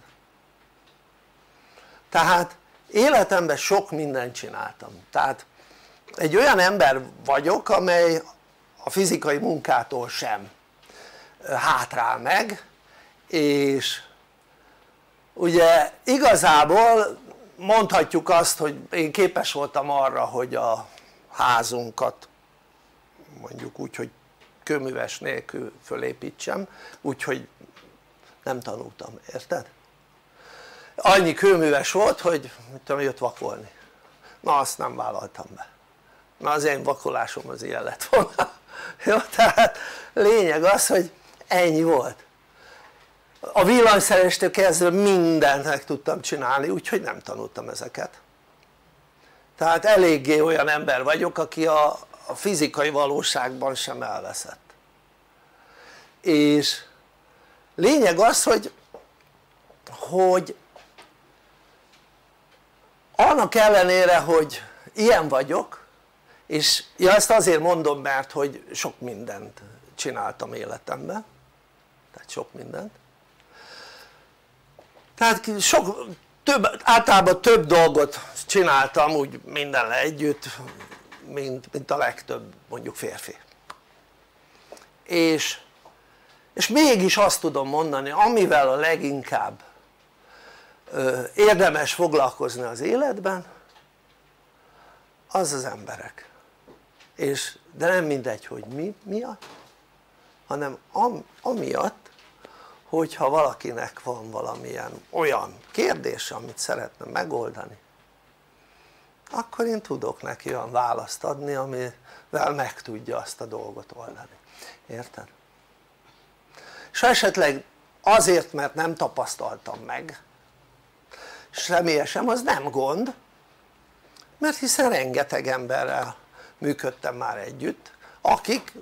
Tehát életemben sok mindent csináltam, tehát egy olyan ember vagyok amely a fizikai munkától sem hátrál meg, és ugye igazából mondhatjuk azt, hogy én képes voltam arra, hogy a házunkat mondjuk úgy, hogy kőműves nélkül fölépítsem, úgyhogy nem tanultam, érted? Annyi kőműves volt, hogy mit tudom, jött vakolni, na azt nem vállaltam be, na az én vakolásom az ilyen lett volna. Jó, tehát lényeg az, hogy ennyi volt. A villanyszereléstől kezdve mindent meg tudtam csinálni, úgyhogy nem tanultam ezeket. Tehát eléggé olyan ember vagyok, aki a fizikai valóságban sem elveszett. És lényeg az, hogy annak ellenére, hogy ilyen vagyok, és ezt azért mondom, mert hogy sok mindent csináltam életemben, tehát sok mindent, tehát általában több dolgot csináltam úgy mindennel együtt, mint a legtöbb mondjuk férfi, és mégis azt tudom mondani, amivel a leginkább érdemes foglalkozni az életben, az az emberek, de nem mindegy, hogy mi miatt, hanem amiatt, hogyha valakinek van valamilyen olyan kérdése, amit szeretne megoldani, akkor én tudok neki olyan választ adni, amivel meg tudja azt a dolgot oldani, érted? És esetleg azért, mert nem tapasztaltam meg személyesen, az nem gond, mert hiszen rengeteg emberrel működtem már együtt, akiknek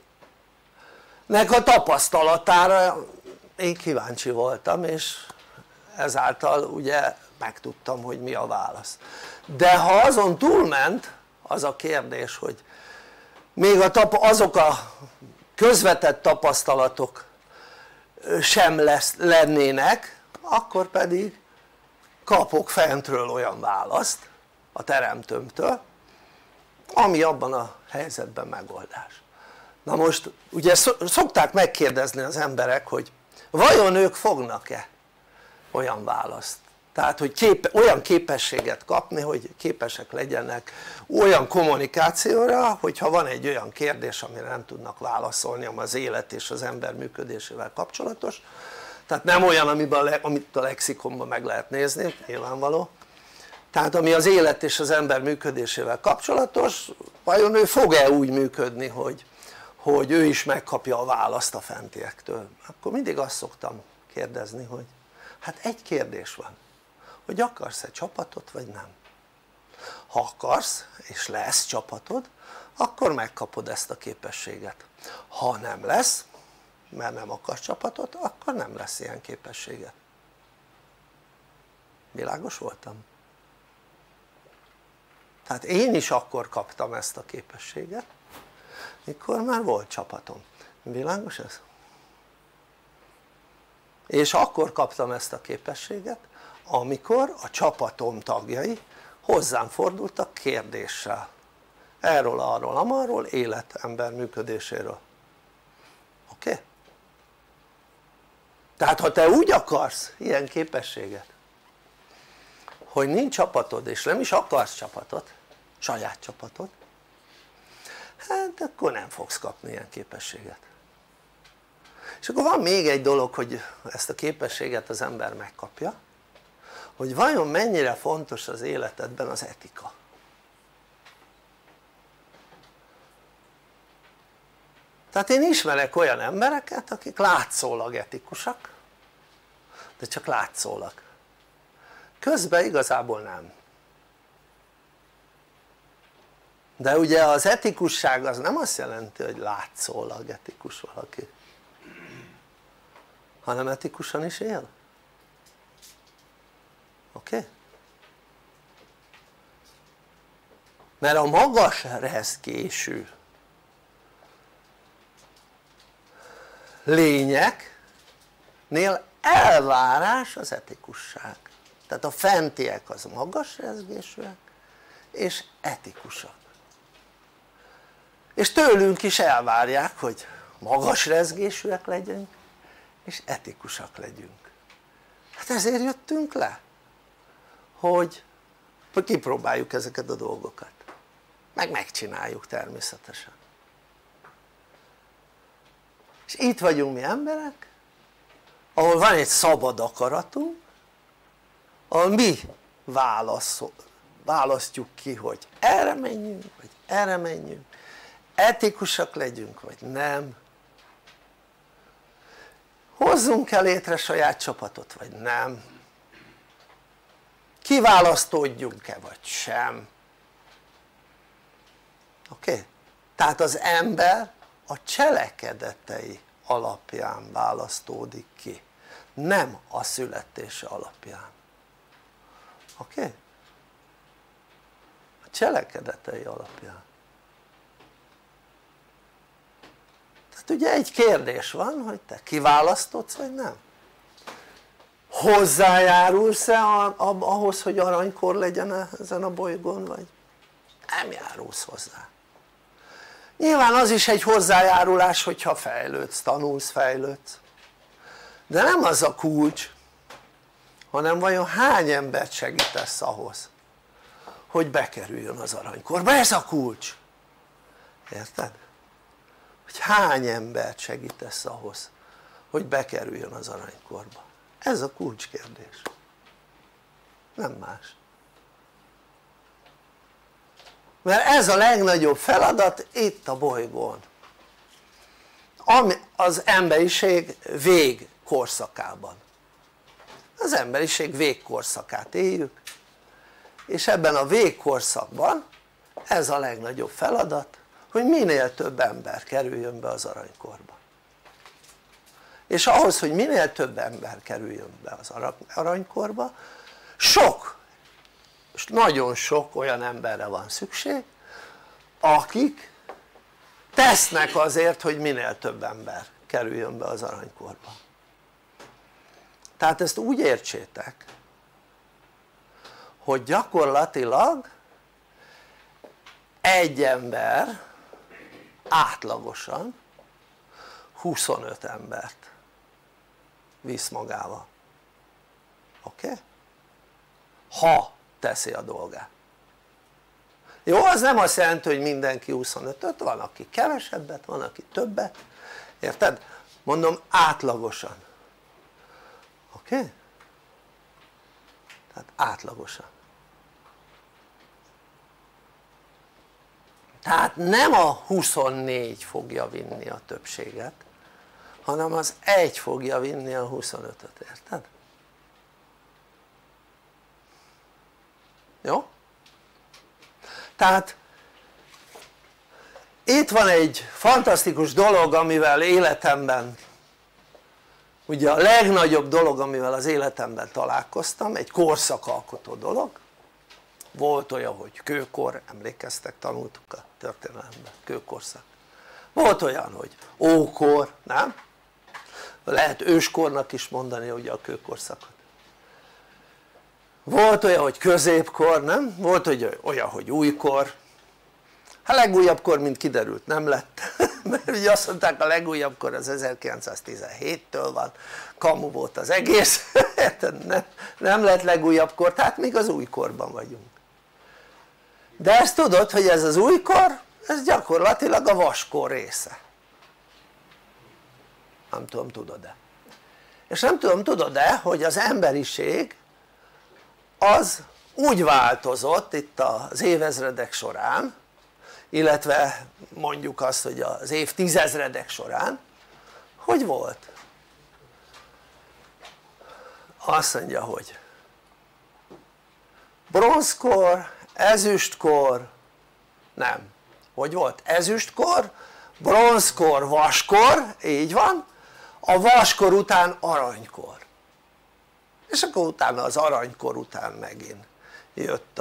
a tapasztalatára én kíváncsi voltam, és ezáltal ugye megtudtam, hogy mi a válasz. De ha azon túlment az a kérdés, hogy még azok a közvetett tapasztalatok sem lennének, akkor pedig kapok fentről olyan választ a teremtőmtől, ami abban a helyzetben megoldás. Na most ugye szokták megkérdezni az emberek, hogy vajon ők fognak-e olyan választ, tehát hogy olyan képességet kapni, hogy képesek legyenek olyan kommunikációra, hogyha van egy olyan kérdés amire nem tudnak válaszolni, ami az élet és az ember működésével kapcsolatos, tehát nem olyan amit a lexikonban meg lehet nézni, nyilvánvaló, tehát ami az élet és az ember működésével kapcsolatos, vajon ő fog-e úgy működni, hogy ő is megkapja a választ a fentiektől. Akkor mindig azt szoktam kérdezni, hogy hát egy kérdés van, hogy akarsz-e csapatot vagy nem. Ha akarsz és lesz csapatod, akkor megkapod ezt a képességet. Ha nem lesz, mert nem akarsz csapatot, akkor nem lesz ilyen képességet. Világos voltam? Tehát én is akkor kaptam ezt a képességet, mikor már volt csapatom. Világos ez? És akkor kaptam ezt a képességet, amikor a csapatom tagjai hozzám fordultak kérdéssel erről, arról, amarról, ember működéséről. Oké? Tehát ha te úgy akarsz ilyen képességet, hogy nincs csapatod és nem is akarsz csapatot, saját csapatot, hát akkor nem fogsz kapni ilyen képességet. És akkor van még egy dolog, hogy ezt a képességet az ember megkapja, hogy vajon mennyire fontos az életedben az etika. Tehát én ismerek olyan embereket, akik látszólag etikusak, de csak látszólag, közben igazából nem. De ugye az etikusság az nem azt jelenti, hogy látszólag etikus valaki, hanem etikusan is él. Oké? Mert a magas rezgésű lényeknél elvárás az etikusság. Tehát a fentiek az magas rezgésűek és etikusak. És tőlünk is elvárják, hogy magas rezgésűek legyünk és etikusak legyünk. Hát ezért jöttünk le, hogy kipróbáljuk ezeket a dolgokat, meg megcsináljuk természetesen. És itt vagyunk mi emberek, ahol van egy szabad akaratunk, ahol mi választjuk ki, hogy erre menjünk vagy erre menjünk, etikusak legyünk vagy nem, hozzunk-e létre saját csapatot vagy nem, kiválasztódjunk-e vagy sem. Oké? Tehát az ember a cselekedetei alapján választódik ki, nem a születése alapján. Oké? A cselekedetei alapján. Tehát ugye egy kérdés van, hogy te kiválasztodsz vagy nem? Hozzájárulsz-e ahhoz, hogy aranykor legyen ezen a bolygón, vagy nem járulsz hozzá? Nyilván az is egy hozzájárulás, hogyha fejlődsz, tanulsz, fejlődsz, de nem az a kulcs, hanem vajon hány embert segítesz ahhoz, hogy bekerüljön az aranykorba. Ez a kulcs, érted? Hogy hány embert segítesz ahhoz, hogy bekerüljön az aranykorba. Ez a kulcskérdés, nem más. Mert ez a legnagyobb feladat itt a bolygón, az emberiség végkorszakában. Az emberiség végkorszakát éljük, és ebben a végkorszakban ez a legnagyobb feladat, hogy minél több ember kerüljön be az aranykorba. És ahhoz, hogy minél több ember kerüljön be az aranykorba, nagyon sok olyan emberre van szükség, akik tesznek azért, hogy minél több ember kerüljön be az aranykorba. Tehát ezt úgy értsétek, hogy gyakorlatilag egy ember átlagosan 25 embert visz magával. Oké? Ha teszi a dolgát. Jó, az nem azt jelenti, hogy mindenki 25-öt, van aki kevesebbet, van aki többet, érted? Mondom átlagosan. Oké? Tehát átlagosan. Tehát nem a 24 fogja vinni a többséget, hanem az 1 fogja vinni a 25-öt, érted? Jó? Tehát itt van egy fantasztikus dolog, amivel életemben, ugye a legnagyobb dolog, amivel az életemben találkoztam, egy korszakalkotó dolog. Volt olyan, hogy kőkor, emlékeztek, tanultuk a történelemben, kőkorszak. Volt olyan, hogy ókor, nem? Lehet őskornak is mondani ugye a kőkorszakot. Volt olyan, hogy középkor, nem? Volt olyan, hogy újkor. Hát legújabb kor, mint kiderült, nem lett, mert ugye azt mondták, a legújabb kor az 1917-től van, kamu volt az egész, nem lett legújabb kor, tehát még az újkorban vagyunk. De ezt tudod, hogy ez az újkor, ez gyakorlatilag a vaskor része. Nem tudom, tudod-e? És nem tudom, tudod-e, hogy az emberiség az úgy változott itt az évezredek során, illetve mondjuk azt, hogy az évtizedek során, hogy volt? Azt mondja, hogy bronzkor, ezüstkor, nem, hogy volt? Ezüstkor, bronzkor, vaskor, így van, a vaskor után aranykor. és akkor utána az aranykor után megint jött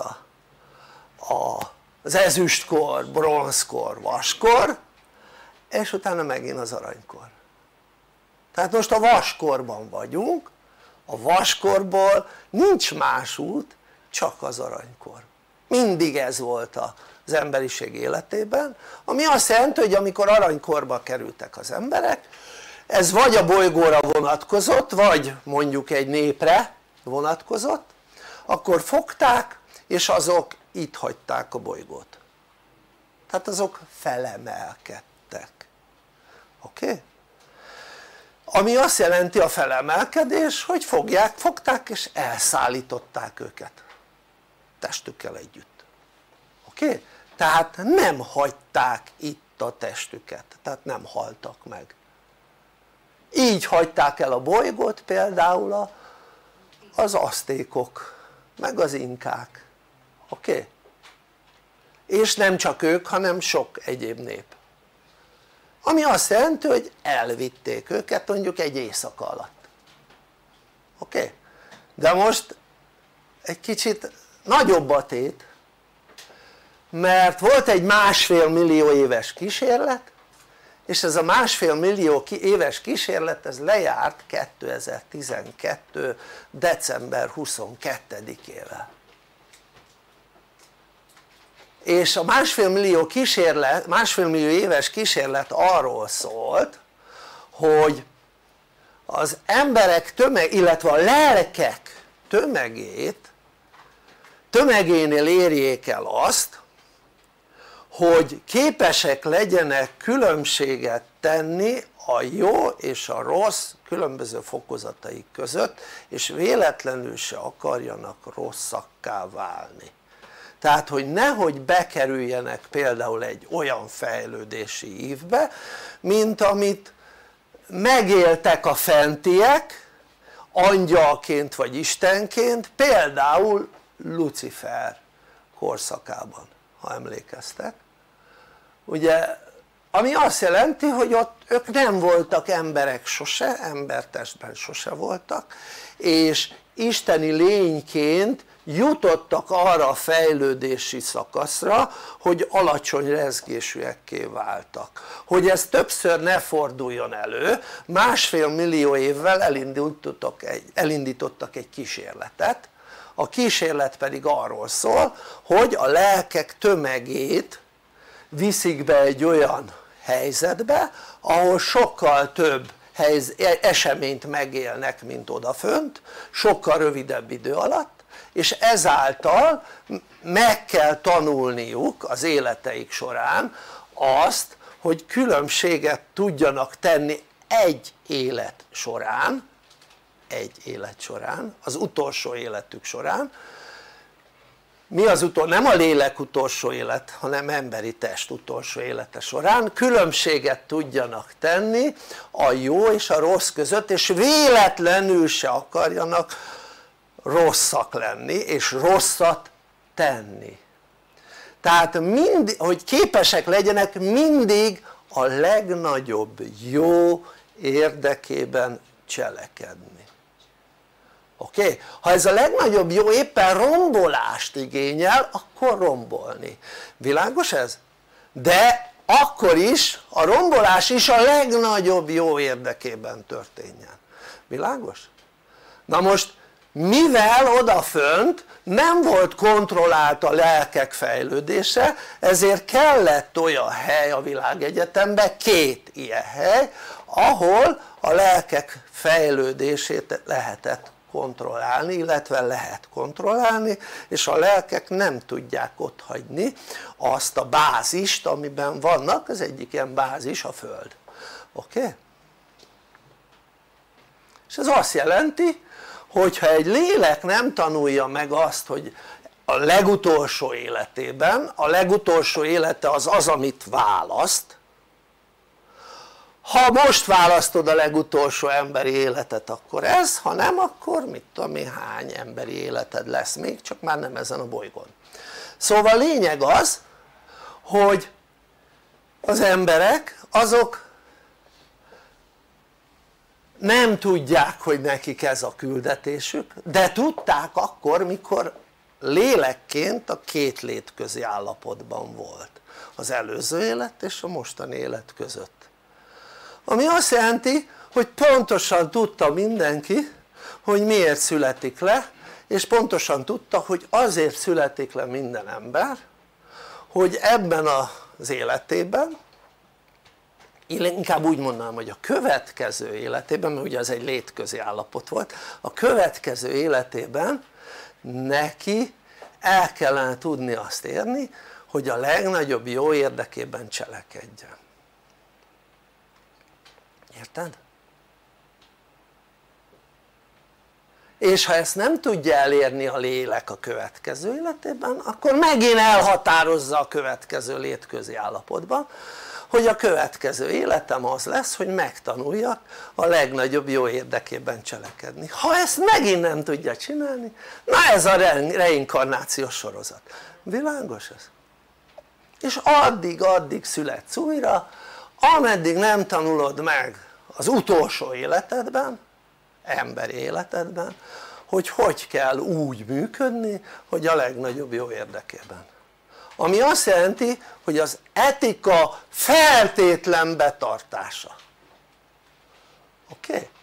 az ezüstkor, bronzkor, vaskor, és utána megint az aranykor. Tehát most a vaskorban vagyunk, a vaskorból nincs más út, csak az aranykor. Mindig ez volt az emberiség életében, ami azt jelenti, hogy amikor aranykorba kerültek az emberek, ez vagy a bolygóra vonatkozott, vagy mondjuk egy népre vonatkozott, akkor fogták, és azok itt hagyták a bolygót. Tehát azok felemelkedtek. Oké? Ami azt jelenti a felemelkedés, hogy fogták és elszállították őket testükkel együtt. Oké? Tehát nem hagyták itt a testüket, tehát nem haltak meg. Így hagyták el a bolygót például az aztékok, meg az inkák. Oké? És nem csak ők, hanem sok egyéb nép. Ami azt jelenti, hogy elvitték őket mondjuk egy éjszaka alatt. Oké? De most egy kicsit nagyobb a tét, mert volt egy 1,5 millió éves kísérlet, és ez a 1,5 millió éves kísérlet ez lejárt 2012. december 22-ével. És a 1,5 millió éves kísérlet arról szólt, hogy az emberek illetve a lelkek tömegénél érjék el azt, hogy képesek legyenek különbséget tenni a jó és a rossz különböző fokozataik között, és véletlenül se akarjanak rosszakká válni. Tehát hogy nehogy bekerüljenek például egy olyan fejlődési ívbe, mint amit megéltek a fentiek angyalként vagy istenként, például Lucifer korszakában, ha emlékeztek. Ugye, ami azt jelenti, hogy ott ők nem voltak emberek sose, embertestben sose voltak, és isteni lényként jutottak arra a fejlődési szakaszra, hogy alacsony rezgésűekké váltak. Hogy ez többször ne forduljon elő, 1,5 millió évvel elindítottak egy kísérletet, a kísérlet pedig arról szól, hogy a lelkek tömegét viszik be egy olyan helyzetbe, ahol sokkal több eseményt megélnek, mint odafönt, sokkal rövidebb idő alatt, és ezáltal meg kell tanulniuk az életeik során azt, hogy különbséget tudjanak tenni egy élet során, az utolsó életük során. Mi az nem a lélek utolsó élet, hanem emberi test utolsó élete során különbséget tudjanak tenni a jó és a rossz között, és véletlenül se akarjanak rosszak lenni és rosszat tenni. Tehát hogy képesek legyenek mindig a legnagyobb jó érdekében cselekedni. Oké? Ha ez a legnagyobb jó éppen rombolást igényel, akkor rombolni. Világos ez? De akkor is a rombolás is a legnagyobb jó érdekében történjen. Világos? Na most mivel odafönt nem volt kontrollált a lelkek fejlődése, ezért kellett olyan hely a világegyetemben, 2 ilyen hely, ahol a lelkek fejlődését lehetett kontrollálni, illetve lehet kontrollálni, és a lelkek nem tudják otthagyni azt a bázist, amiben vannak. Az egyik ilyen bázis a Föld. Oké? És ez azt jelenti, hogyha egy lélek nem tanulja meg azt, hogy a legutolsó életében, a legutolsó élete az az, amit választ, ha most választod a legutolsó emberi életet, akkor ez, ha nem, akkor mit tudom én hány emberi életed lesz még, csak már nem ezen a bolygón. Szóval a lényeg az, hogy az emberek azok nem tudják, hogy nekik ez a küldetésük, de tudták akkor, mikor lélekként a két létközi állapotban volt, az előző élet és a mostani élet között, ami azt jelenti, hogy pontosan tudta mindenki, hogy miért születik le, és pontosan tudta, hogy azért születik le minden ember, hogy ebben az életében, inkább úgy mondanám, hogy a következő életében, mert ugye ez egy létközi állapot volt, a következő életében neki el kellene tudni azt érni, hogy a legnagyobb jó érdekében cselekedjen. Érted? És ha ezt nem tudja elérni a lélek a következő életében, akkor megint elhatározza a következő létközi állapotban, hogy a következő életem az lesz, hogy megtanuljak a legnagyobb jó érdekében cselekedni. Ha ezt megint nem tudja csinálni, na ez a reinkarnációs sorozat. Világos ez? És addig születsz újra, ameddig nem tanulod meg az utolsó életedben, emberi életedben, hogy hogy kell úgy működni, hogy a legnagyobb jó érdekében. Ami azt jelenti, hogy az etika feltétlen betartása. Oké?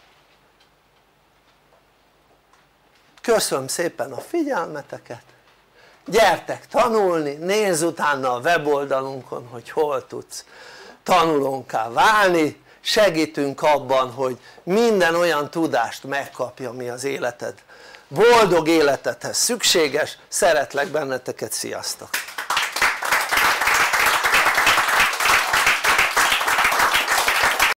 Köszönöm szépen a figyelmeteket, gyertek tanulni, nézz utána a weboldalunkon, hogy hol tudsz tanulónká válni, segítünk abban, hogy minden olyan tudást megkapja, ami az életed, boldog életedhez szükséges. Szeretlek benneteket, sziasztok!